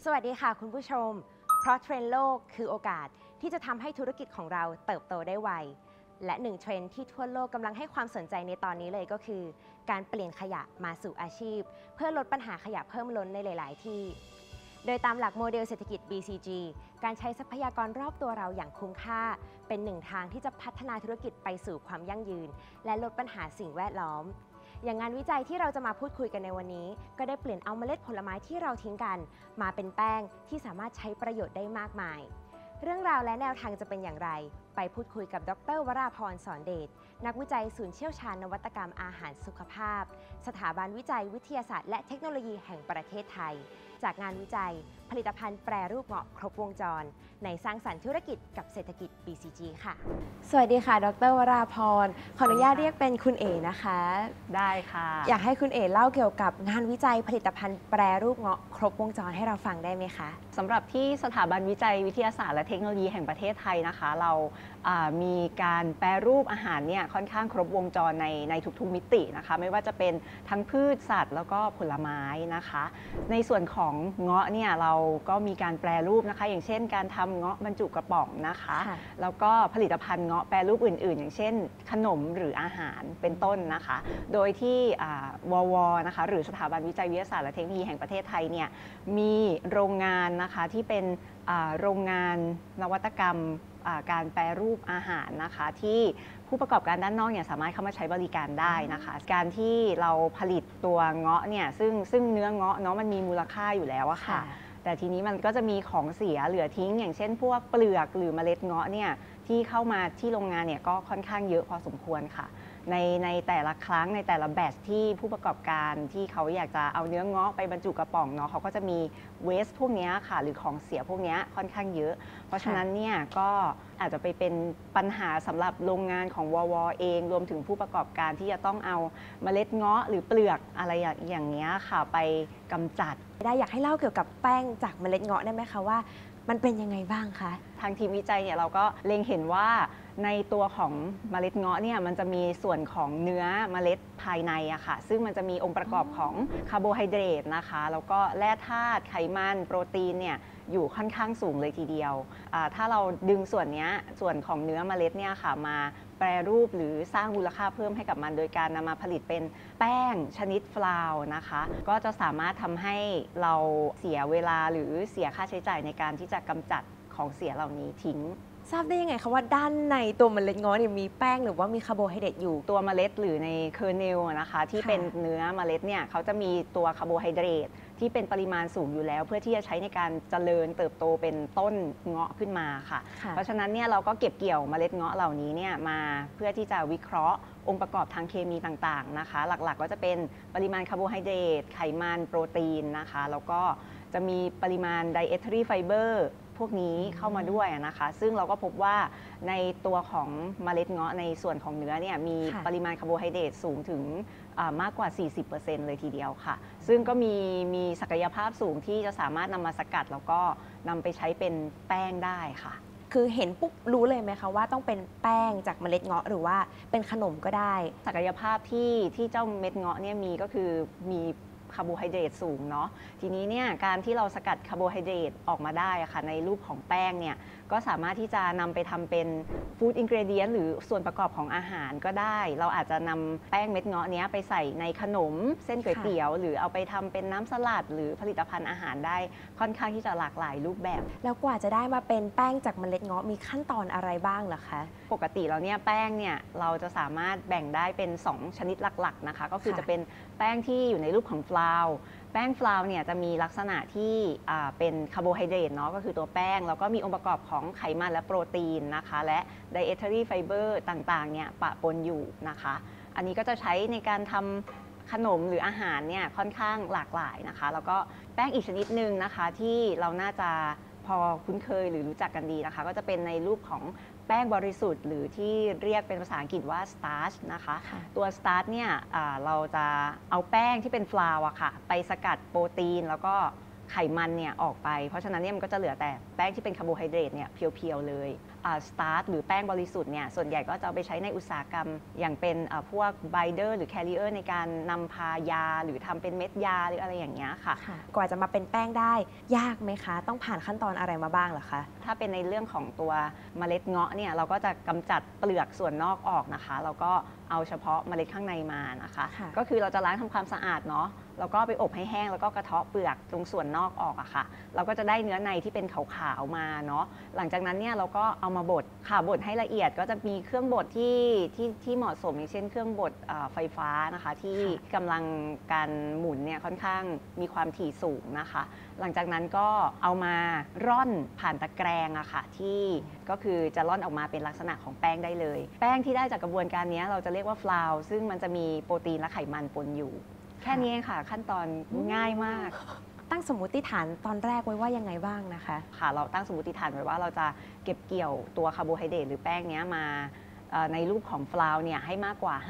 วัสดีค่ะคุณผู้ชม เพราะเทรนด์โลกคือโอกาสที่จะทำให้ธุรกิจของเราเติบโตได้ไว และหนึ่งเทรนด์ที่ทั่วโลกกำลังให้ความสนใจในตอนนี้เลยก็คือการเปลี่ยนขยะมาสู่อาชีพเพื่อลดปัญหาขยะเพิ่มล้นในหลาย ๆ ที่ โดยตามหลักโมเดลเศรษฐกิจ BCG การใช้ทรัพยากรรอบตัวเราอย่างคุ้มค่าเป็นหนึ่งทางที่จะพัฒนาธุรกิจไปสู่ความยั่งยืนและลดปัญหาสิ่งแวดล้อมอย่างงานวิจัยที่เราจะมาพูดคุยกันในวันนี้ก็ได้เปลี่ยนเอาเมล็ดผลไม้ที่เราทิ้งกันมาเป็นแป้งที่สามารถใช้ประโยชน์ได้มากมายเรื่องราวและแนวทางจะเป็นอย่างไรไปพูดคุยกับดร.วราพร สอนเดชนักวิจัยศูนย์เชี่ยวชาญนวัตกรรมอาหารสุขภาพสถาบันวิจัยวิทยาศาสตร์และเทคโนโลยีแห่งประเทศไทยจากงานวิจัยผลิตภัณฑ์แปรรูปเงาะครบวงจรในสร้างสรรค์ธุรกิจกับเศรษฐกิจ BCG ค่ะสวัสดีค่ะดร.วราพรขออนุญาตเรียกเป็นคุณเอ๋นะคะได้ค่ะอยากให้คุณเอ๋เล่าเกี่ยวกับงานวิจัยผลิตภัณฑ์แปรรูปเงาะครบวงจรให้เราฟังได้ไหมคะสำหรับที่สถาบันวิจัยวิทยาศาสตร์และเทคโนโลยีแห่งประเทศไทยนะคะเรามีการแปรรูปอาหารเนี่ยค่อนข้างครบวงจรในทุกๆมิตินะคะไม่ว่าจะเป็นทั้งพืชสัตว์แล้วก็ผลไม้นะคะในส่วนของเงาะเนี่ยเราก็มีการแปรรูปนะคะอย่างเช่นการทำเงาะบรรจุกระป๋องนะคะแล้วก็ผลิตภัณฑ์เงาะแปรรูปอื่นๆอย่างเช่นขนมหรืออาหารเป็นต้นนะคะโดยที่วนะคะหรือสถาบันวิจัยวิทยาศาสตร์และเทคโนโลยีแห่งประเทศไทยเนี่ยมีโรงงานนะคะที่เป็นโรงงานนวัตกรรมการแปรรูปอาหารนะคะที่ผู้ประกอบการด้านนอกเนี่ยสามารถเข้ามาใช้บริการได้นะคะการที่เราผลิตตัวเงาะเนี่ยซึ่งเนื้อเงาะเนาะมันมีมูลค่าอยู่แล้วอะค่ะแต่ทีนี้มันก็จะมีของเสียเหลือทิ้งอย่างเช่นพวกเปลือกหรือเมล็ดเงาะเนี่ยที่เข้ามาที่โรงงานเนี่ยก็ค่อนข้างเยอะพอสมควรค่ะในแต่ละครั้งในแต่ละแบตที่ผู้ประกอบการที่เขาอยากจะเอาเนื้อเงาะไปบรรจุกระป๋องเนาะเขาก็จะมีเวสพวกนี้ค่ะหรือของเสียพวกนี้ค่อนข้างเยอะเพราะฉะนั้นเนี่ยก็อาจจะไปเป็นปัญหาสำหรับโรงงานของวเองรวมถึงผู้ประกอบการที่จะต้องเอาเมล็ดเงาะหรือเปลือกอะไรอย่างเงี้ยค่ะไปกำจัดได้อยากให้เล่าเกี่ยวกับแป้งจากเมล็ดเงาะได้ไหมคะว่ามันเป็นยังไงบ้างคะทางทีมวิจัยเนี่ยเราก็เล็งเห็นว่าในตัวของเมล็ดเงาะเนี่ยมันจะมีส่วนของเนื้อเมล็ดภายในอะค่ะซึ่งมันจะมีองค์ประกอบของคาร์โบไฮเดรตนะคะแล้วก็แร่ธาตุไขมันโปรตีนเนี่ยอยู่ค่อนข้างสูงเลยทีเดียวถ้าเราดึงส่วนของเนื้อเมล็ดเนี่ยค่ะมาแปรรูปหรือสร้างมูลค่าเพิ่มให้กับมันโดยการนำมาผลิตเป็นแป้งชนิดฟลาวนะคะก็จะสามารถทำให้เราเสียเวลาหรือเสียค่าใช้จ่ายในการที่จะกำจัดของเสียเหล่านี้ทิ้งทราบได้ยังไงคะว่าด้านในตัวเมล็ดเงาะเนี่ยมีแป้งหรือว่ามีคาร์โบไฮเดรตอยู่ตัวเมล็ดหรือในเคอร์เนลนะคะที่เป็นเนื้อเมล็ดเนี่ยเขาจะมีตัวคาร์โบไฮเดรตที่เป็นปริมาณสูงอยู่แล้วเพื่อที่จะใช้ในการเจริญเติบโตเป็นต้นเงาะขึ้นมาค่ะเพราะฉะนั้นเนี่ยเราก็เก็บเกี่ยวเมล็ดเงาะเหล่านี้เนี่ยมาเพื่อที่จะวิเคราะห์องค์ประกอบทางเคมีต่างๆนะคะหลักๆก็จะเป็นปริมาณคาร์โบไฮเดรตไขมันโปรตีนนะคะแล้วก็จะมีปริมาณ dietary fiberพวกนี้เข้ามาด้วยนะคะซึ่งเราก็พบว่าในตัวของเมล็ดเงาะในส่วนของเนื้อเนี่ยมีปริมาณคาร์โบไฮเดรตสูงถึงมากกว่า 40% เลยทีเดียวค่ะซึ่งก็มีศักยภาพสูงที่จะสามารถนำมาสกัดแล้วก็นำไปใช้เป็นแป้งได้ค่ะคือเห็นปุ๊บรู้เลยไหมคะว่าต้องเป็นแป้งจากเมล็ดเงาะหรือว่าเป็นขนมก็ได้ศักยภาพที่เจ้าเม็ดเงาะเนี่ยมีก็คือมีคาร์โบไฮเดรตสูงเนาะทีนี้เนี่ยการที่เราสกัดคาร์โบไฮเดรตออกมาได้ค่ะในรูปของแป้งเนี่ยก็สามารถที่จะนำไปทำเป็นฟู้ดอินกรีเดียนหรือส่วนประกอบของอาหารก็ได้เราอาจจะนำแป้งเม็ดเงาะนี้ไปใส่ในขนมเส้นก๋วยเตี๋ยวหรือเอาไปทำเป็นน้ำสลัดหรือผลิตภัณฑ์อาหารได้ค่อนข้างที่จะหลากหลายรูปแบบแล้วกว่าจะได้มาเป็นแป้งจากเมล็ดเงาะมีขั้นตอนอะไรบ้างเหรอคะปกติแล้วเนี่ยแป้งเนี่ยเราจะสามารถแบ่งได้เป็น2ชนิดหลักๆนะคะก็คือจะเป็นแป้งที่อยู่ในรูปของฟลาวแป้งฟลาวเนี่ยจะมีลักษณะที่เป็นคาร์โบไฮเดรตเนาะก็คือตัวแป้งแล้วก็มีองค์ประกอบของไขมันและโปรตีนนะคะและ dietary fiber ต่างๆเนี่ยปะปนอยู่นะคะอันนี้ก็จะใช้ในการทำขนมหรืออาหารเนี่ยค่อนข้างหลากหลายนะคะแล้วก็แป้งอีกชนิดหนึ่งนะคะที่เราน่าจะพอคุ้นเคยหรือรู้จักกันดีนะคะก็จะเป็นในรูปของแป้งบริสุทธิ์หรือที่เรียกเป็นภาษาอังกฤษว่า starch นะคะตัว starch เนี่ยเราจะเอาแป้งที่เป็นฟลาวอะค่ะไปสกัดโปรตีนแล้วก็ไขมันเนี่ยออกไปเพราะฉะนั้นเนี่ยมันก็จะเหลือแต่แป้งที่เป็นคาร์โบไฮเดรตเนี่ยเพียวๆเลยสตาร์ชหรือแป้งบริสุทธิ์เนี่ยส่วนใหญ่ก็จะเอาไปใช้ในอุตสาหกรรมอย่างเป็นพวกไบเดอร์หรือแคริเออร์ในการนำพายาหรือทำเป็นเม็ดยาหรืออะไรอย่างเงี้ยค่ะกว่าจะมาเป็นแป้งได้ยากไหมคะต้องผ่านขั้นตอนอะไรมาบ้างเหรอคะถ้าเป็นในเรื่องของตัวเมล็ดเงาะเนี่ยเราก็จะกำจัดเปลือกส่วนนอกออกนะคะแล้วก็เอาเฉพาะเมล็ดข้างในมานะคะก็คือเราจะล้างทำความสะอาดเนาะแล้วก็ไปอบให้แห้งแล้วก็กระเทาะเปลือกตรงส่วนนอกออกอะค่ะเราก็จะได้เนื้อในที่เป็นขาวๆมาเนาะหลังจากนั้นเนี่ยเราก็เอามาบดค่ะบดให้ละเอียดก็จะมีเครื่องบดที่เหมาะสมอย่างเช่นเครื่องบดไฟฟ้านะคะที่กำลังการหมุนเนี่ยค่อนข้างมีความถี่สูงนะคะหลังจากนั้นก็เอามาร่อนผ่านตะแกรงอะค่ะที่ก็คือจะร่อนออกมาเป็นลักษณะของแป้งได้เลยแป้งที่ได้จากกระบวนการนี้เราจะเรียกว่าฟลาวซึ่งมันจะมีโปรตีนและไขมันปนอยู่แค่นี้เองค่ะขั้นตอนง่ายมากตั้งสมมุติฐานตอนแรกไว้ว่ายังไงบ้างนะคะค่ะเราตั้งสมมุติฐานไว้ว่าเราจะเก็บเกี่ยวตัวคาร์โบไฮเดรตหรือแป้งนี้มาในรูปของฟลาวเนี่ยให้มากกว่า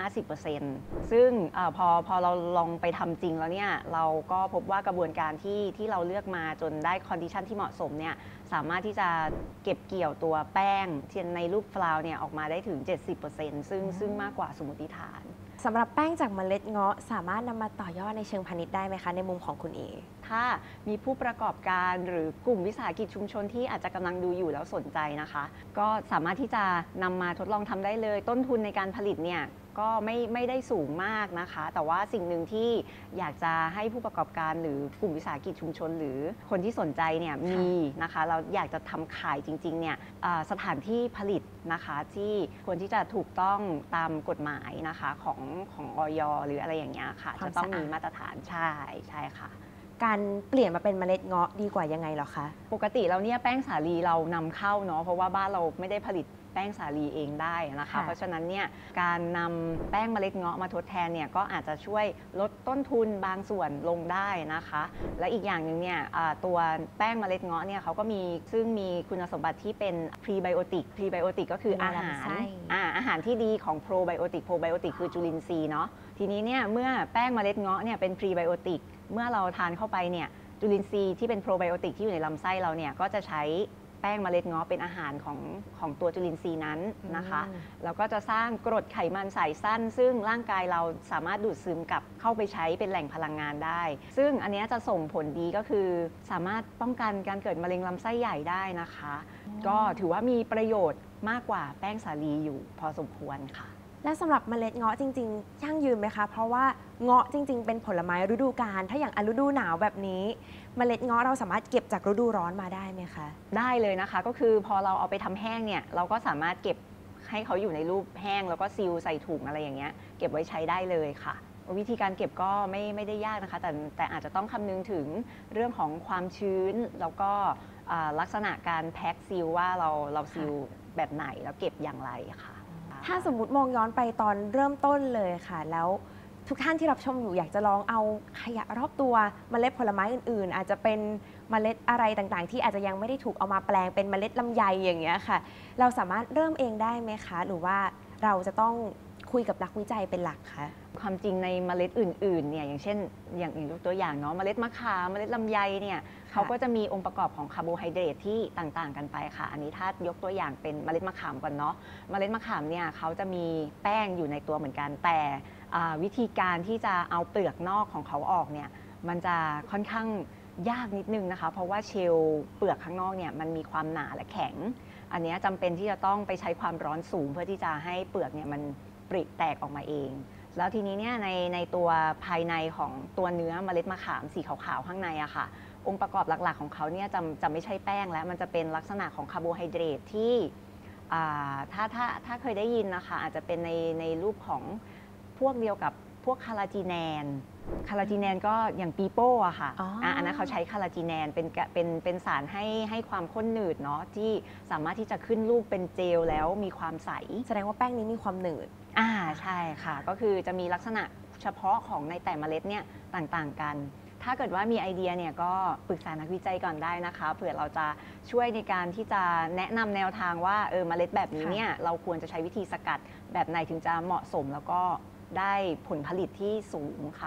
50% ซึ่งพอเราลองไปทำจริงแล้วเนี่ยเราก็พบว่ากระบวนการที่เราเลือกมาจนได้คอนดิชันที่เหมาะสมเนี่ยสามารถที่จะเก็บเกี่ยวตัวแป้งที่ในรูปฟลาวเนี่ยออกมาได้ถึง 70% ซึ่งมากกว่าสมมุติฐานสำหรับแป้งจากเมล็ดเงาะสามารถนำมาต่อยอดในเชิงพาณิชย์ได้ไหมคะในมุมของคุณเอถ้ามีผู้ประกอบการหรือกลุ่มวิสาหกิจชุมชนที่อาจจะกำลังดูอยู่แล้วสนใจนะคะก็สามารถที่จะนำมาทดลองทำได้เลยต้นทุนในการผลิตเนี่ยก็ไม่ได้สูงมากนะคะแต่ว่าสิ่งหนึ่งที่อยากจะให้ผู้ประกอบการหรือกลุ่มวิสาหกิจชุมชนหรือคนที่สนใจเนี่ยมีนะคะเราอยากจะทำขายจริงๆเนี่ยสถานที่ผลิตนะคะที่ควรที่จะถูกต้องตามกฎหมายนะคะของอย.หรืออะไรอย่างเงี้ยค่ะจะต้องมีมาตรฐานใช่ค่ะการเปลี่ยนมาเป็นเมล็ดเงาะดีกว่ายังไงหรอคะปกติแล้วเนี่ยแป้งสาลีเรานำเข้าเนาะเพราะว่าบ้านเราไม่ได้ผลิตแป้งสาลีเองได้นะคะเพราะฉะนั้นเนี่ยการนำแป้งเมล็ดเงาะมาทดแทนเนี่ยก็อาจจะช่วยลดต้นทุนบางส่วนลงได้นะคะและอีกอย่างหนึ่งเนี่ยตัวแป้งเมล็ดเงาะเนี่ยเขาก็มีซึ่งมีคุณสมบัติที่เป็นพรีไบโอติกก็คืออาหารที่ดีของโปรไบโอติกคือจุลินทรีย์เนาะทีนี้เนี่ยเมื่อแป้งเมล็ดเงาะเนี่ยเป็นพรีไบโอติกเมื่อเราทานเข้าไปเนี่ยจุลินทรีย์ที่เป็นโปรไบโอติกที่อยู่ในลำไส้เราเนี่ยก็จะใช้แป้งเมล็ดเงาะเป็นอาหารของตัวจุลินทรีย์นั้นนะคะแล้วก็จะสร้างกรดไขมันสายสั้นซึ่งร่างกายเราสามารถดูดซึมกลับเข้าไปใช้เป็นแหล่งพลังงานได้ซึ่งอันนี้จะส่งผลดีก็คือสามารถป้องกันการเกิดมะเร็งลำไส้ใหญ่ได้นะคะก็ถือว่ามีประโยชน์มากกว่าแป้งสาลีอยู่พอสมควรค่ะและสำหรับเมล็ดเงาะจริงๆยั่งยืนไหมคะเพราะว่าเงาะจริงๆเป็นผลไม้ฤดูกาลถ้าอย่างฤดูหนาวแบบนี้เมล็ดเงาะเราสามารถเก็บจากฤดูร้อนมาได้ไหมคะได้เลยนะคะก็คือพอเราเอาไปทำแห้งเนี่ยเราก็สามารถเก็บให้เขาอยู่ในรูปแห้งแล้วก็ซีลใส่ถุงอะไรอย่างเงี้ยเก็บไว้ใช้ได้เลยค่ะวิธีการเก็บก็ไม่ได้ยากนะคะแต่อาจจะต้องคำนึงถึงเรื่องของความชื้นแล้วก็ลักษณะการแพ็คซีลว่าเราซีลแบบไหนแล้วเก็บอย่างไรค่ะถ้าสมมุติมองย้อนไปตอนเริ่มต้นเลยค่ะแล้วทุกท่านที่รับชมอยู่อยากจะลองเอาขยะรอบตัวเมล็ดผลไม้อื่นๆอาจจะเป็นเมล็ดอะไรต่างๆที่อาจจะยังไม่ได้ถูกเอามาแปลงเป็นเมล็ดลำไยอย่างเงี้ยค่ะเราสามารถเริ่มเองได้ไหมคะหรือว่าเราจะต้องคุยกับนักวิจัยเป็นหลักคะความจริงในเมล็ดอื่นๆเนี่ยอย่างเช่นอย่างตัวอย่างเนาะเมล็ดมะขามเมล็ดลำไยเนี่ยเขาก็จะมีองค์ประกอบของคาร์โบไฮเดรตที่ต่างๆกันไปค่ะอันนี้ถ้ายกตัวอย่างเป็นเมล็ดมะขามก่อนเนาะเมล็ดมะขามเนี่ยเขาจะมีแป้งอยู่ในตัวเหมือนกันแต่วิธีการที่จะเอาเปลือกนอกของเขาออกเนี่ยมันจะค่อนข้างยากนิดนึงนะคะเพราะว่าเชลล์เปลือกข้างนอกเนี่ยมันมีความหนาและแข็งอันนี้จำเป็นที่จะต้องไปใช้ความร้อนสูงเพื่อที่จะให้เปลือกเนี่ยมันปริแตกออกมาเองแล้วทีนี้เนี่ยในตัวภายในของตัวเนื้อเมล็ดมะขามสีขาวๆข้างในอะค่ะองค์ประกอบหลักๆของเขาเนี่ยจะไม่ใช่แป้งแล้วมันจะเป็นลักษณะของคาร์โบไฮเดรตที่ถ้าเคยได้ยินนะคะอาจจะเป็นในรูปของพวกเดียวกับพวกคาราจีแนนก็อย่างปีโป้อะค่ะอันนั้นเขาใช้คาราจีแนนเป็นสารให้ความข้นหนืดเนาะที่สามารถที่จะขึ้นรูปเป็นเจลแล้วมีความใสแสดงว่าแป้งนี้มีความหนืดใช่ค่ะก็คือจะมีลักษณะเฉพาะของในแต่เมล็ดเนี่ยต่างๆกันถ้าเกิดว่ามีไอเดียเนี่ยก็ปรึกษานักวิจัยก่อนได้นะคะเผื่อเราจะช่วยในการที่จะแนะนำแนวทางว่าเมล็ดแบบนี้เนี่ยเราควรจะใช้วิธีสกัดแบบไหนถึงจะเหมาะสมแล้วก็ได้ผลผลิตที่สูงค่ะ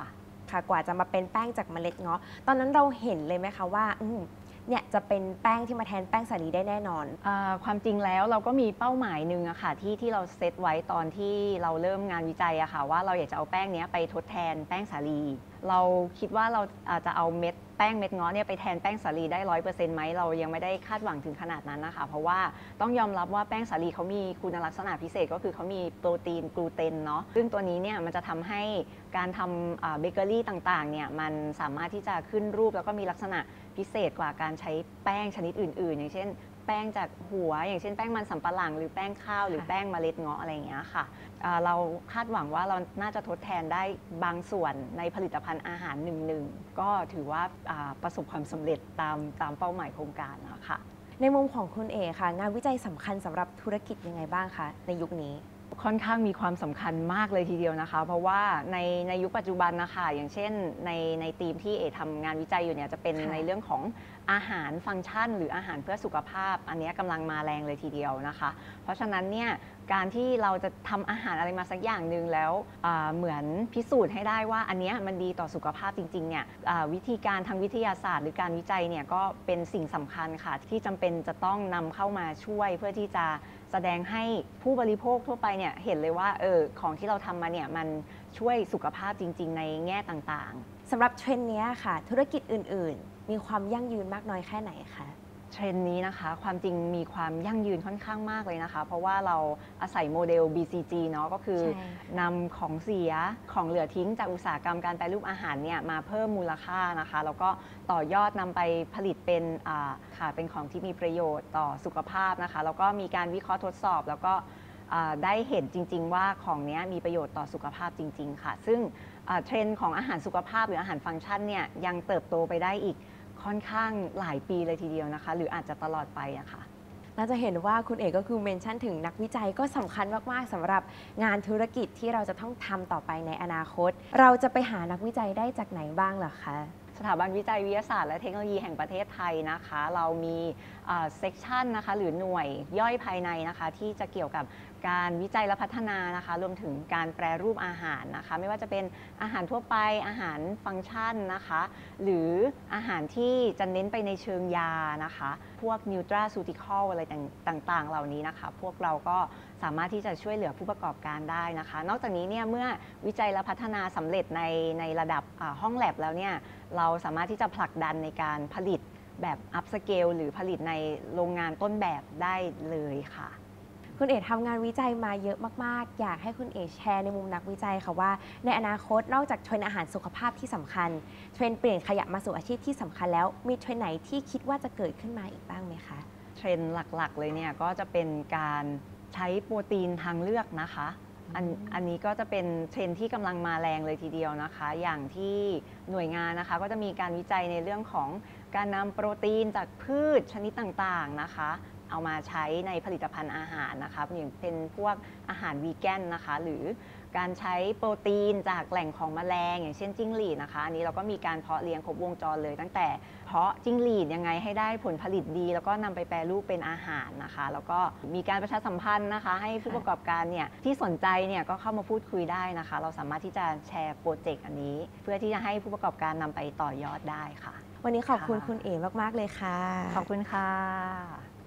ค่ะกว่าจะมาเป็นแป้งจากเมล็ดเงาะตอนนั้นเราเห็นเลยไหมคะว่าเนี่ยจะเป็นแป้งที่มาแทนแป้งสาลีได้แน่นอนความจริงแล้วเราก็มีเป้าหมายหนึ่งอะค่ะที่เราเซตไว้ตอนที่เราเริ่มงานวิจัยอะค่ะว่าเราอยากจะเอาแป้งนี้ไปทดแทนแป้งสาลีเราคิดว่าเราอาจจะเอาแป้งเม็ดเงาะเนี่ยไปแทนแป้งสาลีได้100%ไหมเรายังไม่ได้คาดหวังถึงขนาดนั้นนะคะเพราะว่าต้องยอมรับว่าแป้งสาลีเขามีคุณลักษณะพิเศษก็คือเขามีโปรตีนกลูเตนเนาะซึ่งตัวนี้เนี่ยมันจะทำให้การทำเบเกอรี่ต่างๆเนี่ยมันสามารถที่จะขึ้นรูปแล้วก็มีลักษณะพิเศษกว่าการใช้แป้งชนิดอื่นๆอย่างเช่นแป้งจากหัวอย่างเช่นแป้งมันสำปะหลังหรือแป้งข้าวหรือแป้งเมล็ดเงาะอะไรอย่างเงี้ยค่ะเราคาดหวังว่าเราน่าจะทดแทนได้บางส่วนในผลิตภัณฑ์อาหารหนึ่งก็ถือว่าประสบความสำเร็จตามเป้าหมายโครงการนะคะในมุมของคุณเอค่ะงานวิจัยสำคัญสำหรับธุรกิจยังไงบ้างคะในยุคนี้ค่อนข้างมีความสำคัญมากเลยทีเดียวนะคะเพราะว่าในยุคปัจจุบันนะคะอย่างเช่นในทีมที่เอทำงานวิจัยอยู่เนี่ยจะเป็นในเรื่องของอาหารฟังก์ชันหรืออาหารเพื่อสุขภาพอันนี้กำลังมาแรงเลยทีเดียวนะคะเพราะฉะนั้นเนี่ยการที่เราจะทำอาหารอะไรมาสักอย่างหนึ่งแล้วเหมือนพิสูจน์ให้ได้ว่าอันนี้มันดีต่อสุขภาพจริงๆเนี่ยวิธีการทางวิทยาศาสตร์หรือการวิจัยเนี่ยก็เป็นสิ่งสำคัญค่ะที่จำเป็นจะต้องนำเข้ามาช่วยเพื่อที่จะแสดงให้ผู้บริโภคทั่วไปเนี่ยเห็นเลยว่าของที่เราทำมาเนี่ยมันช่วยสุขภาพจริงๆในแง่ต่างๆสำหรับเทรนด์นี้ค่ะธุรกิจอื่นๆมีความยั่งยืนมากน้อยแค่ไหนคะเทรนด์นี้นะคะความจริงมีความยั่งยืนค่อนข้างมากเลยนะคะเพราะว่าเราอาศัยโมเดล BCG เนาะก็คือนำของเสียของเหลือทิ้งจากอุตสาหกรรมการแปรรูปอาหารเนี่ยมาเพิ่มมูลค่านะคะแล้วก็ต่อยอดนำไปผลิตเป็นเป็นของที่มีประโยชน์ต่อสุขภาพนะคะแล้วก็มีการวิเคราะห์ทดสอบแล้วก็ได้เห็นจริงๆว่าของนี้มีประโยชน์ต่อสุขภาพจริงๆค่ะซึ่งเทรนด์ของอาหารสุขภาพหรืออาหารฟังก์ชันเนี่ยยังเติบโตไปได้อีกค่อนข้างหลายปีเลยทีเดียวนะคะหรืออาจจะตลอดไปอะค่ะเราจะเห็นว่าคุณเอกก็คือเมนชั่นถึงนักวิจัยก็สำคัญมากๆสำหรับงานธุรกิจที่เราจะต้องทำต่อไปในอนาคตเราจะไปหานักวิจัยได้จากไหนบ้างล่ะคะสถาบันวิจัยวิทยาศาสตร์และเทคโนโลยีแห่งประเทศไทยนะคะเรามีเซกชันนะคะหรือหน่วยย่อยภายในนะคะที่จะเกี่ยวกับการวิจัยและพัฒนานะคะรวมถึงการแปรรูปอาหารนะคะไม่ว่าจะเป็นอาหารทั่วไปอาหารฟังก์ชันนะคะหรืออาหารที่จะเน้นไปในเชิงยานะคะพวกนิวตราซูติคอลอะไรต่างๆเหล่านี้นะคะพวกเราก็สามารถที่จะช่วยเหลือผู้ประกอบการได้นะคะนอกจากนี้เนี่ยเมื่อวิจัยและพัฒนาสำเร็จในระดับห้องแลบแล้วเนี่ยเราสามารถที่จะผลักดันในการผลิตแบบอัพสเกลหรือผลิตในโรงงานต้นแบบได้เลยค่ะคุณเอ๋ทำงานวิจัยมาเยอะมากๆอยากให้คุณเอ๋แชร์ในมุมนักวิจัยค่ะว่าในอนาคตนอกจากเทรนด์อาหารสุขภาพที่สำคัญเทรนด์เปลี่ยนขยะมาสู่อาชีพที่สำคัญแล้วมีเทรนด์ไหนที่คิดว่าจะเกิดขึ้นมาอีกบ้างไหมคะเทรนด์หลักๆเลยเนี่ยก็จะเป็นการใช้โปรตีนทางเลือกนะคะอันนี้ก็จะเป็นเทรนด์ที่กำลังมาแรงเลยทีเดียวนะคะอย่างที่หน่วยงานนะคะก็จะมีการวิจัยในเรื่องของการนำโปรตีนจากพืชชนิดต่างๆนะคะเอามาใช้ในผลิตภัณฑ์อาหารนะคะอย่างเป็นพวกอาหารวีแกนนะคะหรือการใช้โปรตีนจากแหล่งของแมลงอย่างเช่นจิ้งหรีดนะคะอันนี้เราก็มีการเพาะเลี้ยงครบวงจรเลยตั้งแต่เพาะจิ้งหรีดยังไงให้ได้ผลผลิตดีแล้วก็นำไปแปรรูปเป็นอาหารนะคะแล้วก็มีการประชาสัมพันธ์นะคะให้ผู้ประกอบการเนี่ยที่สนใจเนี่ยก็เข้ามาพูดคุยได้นะคะเราสามารถที่จะแชร์โปรเจกต์อันนี้เพื่อที่จะให้ผู้ประกอบการนำไปต่อยอดได้ค่ะวันนี้ขอบคุณคุณเอ๋มากๆเลยค่ะขอบคุณค่ะ